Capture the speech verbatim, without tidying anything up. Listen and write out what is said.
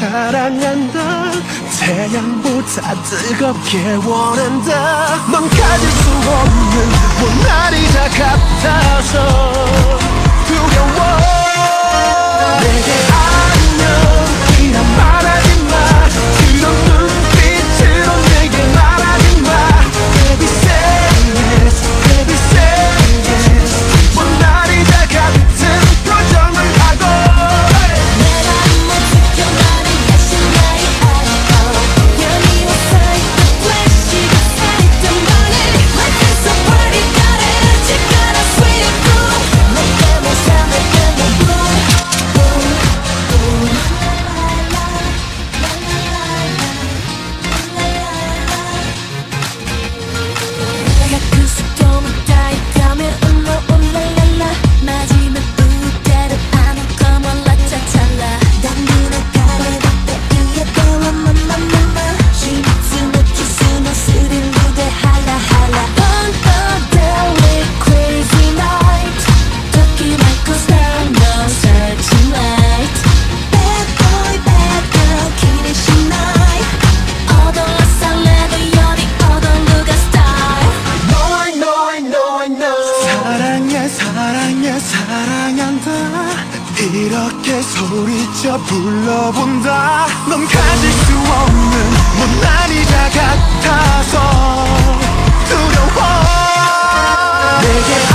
사랑한다. 태양보다 뜨겁게 원한다. 넌 가질 수 없는 모나리자 같아서 두려워. 내게 안녕 이란 말하지마. 그런 눈빛으로 내게 말하지마. Baby say yes, baby say yes. 모나리자 같은 표정을 하고 내가 못 지켜 나를 다시 나의 아이고 여리워서 또 flash이가 살던 money. Life is so pretty got it. You got a sweet room. 내 때문에 삶을 끝내 boom boom boom. 내가 그 속도만 따라가면 올라 올라랄라. 마지막 무대로 아무거나 라차찰라. 난 눈을 가려봤대 이게 또한 맘맘맘맘. 쉴수 없지 수는 스릴 무대 할라할라. Burn burn down with crazy night. Talking like a star no searching light. Bad boy bad girl 기대신 나이. 어덜라 설레도 여리 어덜루가 style. No I know I know I know. 사랑해 사랑해 사랑한다. 이렇게 소리쳐 불러본다. 넌 가질 수 없는 모나리자 같아서 두려워. 내게